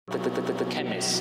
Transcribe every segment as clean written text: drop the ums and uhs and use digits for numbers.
The chemist.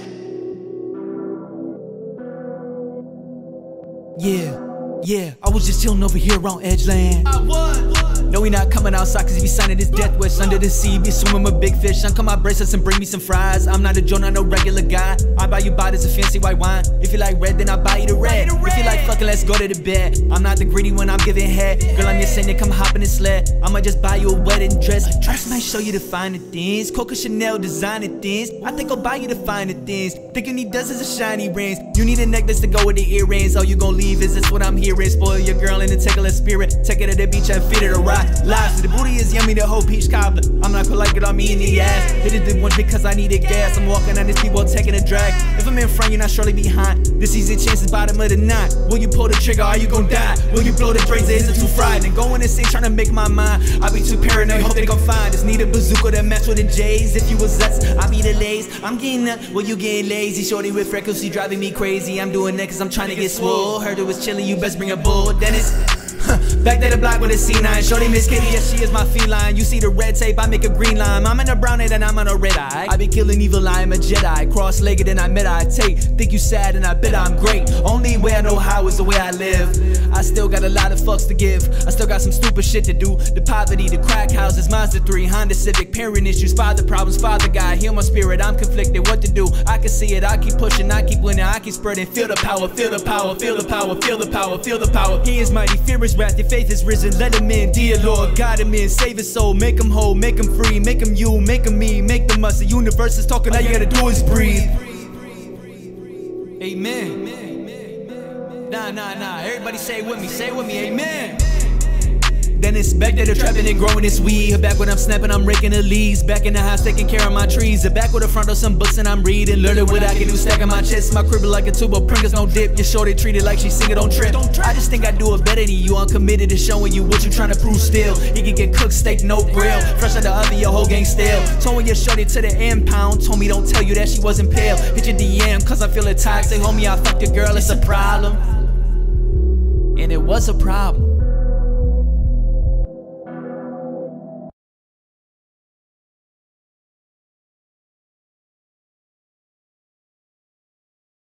Yeah, I was just chillin' over here on Edgeland. No, we not coming outside cause he be signing his death wish. Under the sea, be swimming with big fish. Uncut my bracelets and bring me some fries. I'm not a Joe, not no regular guy. I buy you bottles of fancy white wine. If you like red, then I buy you the red. If you like fucking, let's go to the bed. I'm not the greedy when I'm giving head. Girl, I'm just saying to come hop in the sled. I'ma just buy you a wedding dress. I might show you the finer things. Coco Chanel designer things. I think I'll buy you the finer things. Think you need dozens of shiny rings. You need a necklace to go with the earrings. Oh, you gon' leave, is this what I'm hearing? Spoil your girl and then tickle her spirit. Take her to the beach and feed her to rock. Lives, the booty is yummy, the whole peach cobbler. I'm not polite, get on me in the ass. Hit it the once because I needed gas. I'm walking on this people taking a drag. If I'm in front, you're not surely behind. This easy chances bottom of the night. Will you pull the trigger, are you gon' die? Will you blow the brains, is it too fried? Then go in and sing, trying to make my mind. I be too paranoid, hope they gon' find. Just need a bazooka that match with the J's. If you was nuts, I be the lays. I'm getting up, well you getting lazy. Shorty with freckles, she driving me crazy. I'm doing that cause I'm trying to get swole. Heard it was chilling, you best bring a bull, Dennis. Back to the block with a C9. Shorty Miss Kitty, yes she is my feline. You see the red tape, I make a green line. I'm in a brown and I'm on a red eye. I be killing evil, I am a Jedi. Cross-legged and I meditate. Think you sad and I bet I'm great. Only way I know how is the way I live. I still got a lot of fucks to give. I still got some stupid shit to do. The poverty, the crack houses, Mazda 3, Honda Civic, parent issues, father problems, father guy. Heal my spirit, I'm conflicted, what to do? I can see it, I keep pushing, I keep winning, I keep spreading. Feel the power, feel the power, feel the power, feel the power, feel the power. He is mighty, fear is wrath, your faith is risen. Let him in, dear Lord, guide him in, save his soul, make him whole, make him free, make him you, make him me, make them us. The universe is talking, all you gotta do is breathe. Amen. Nah, everybody say it with me, amen. Then it's back to the trapping and growing this weed. Back when I'm snapping, I'm raking the leaves. Back in the house taking care of my trees. Back with the front of some books and I'm reading. Learning what I can do, stacking my chest. My crib like a tube of Pringles, no dip. Your shorty treated like she sing it on trip. I just think I do it better than you. I'm committed to showing you what you trying to prove still. You can get cooked steak, no grill. Fresh out the oven, your whole gang stale. Towing your shorty to the impound. Told me don't tell you that she wasn't pale. Hit your DM cause I feel toxic. Homie, I fucked your girl, it's a problem. And it was a problem.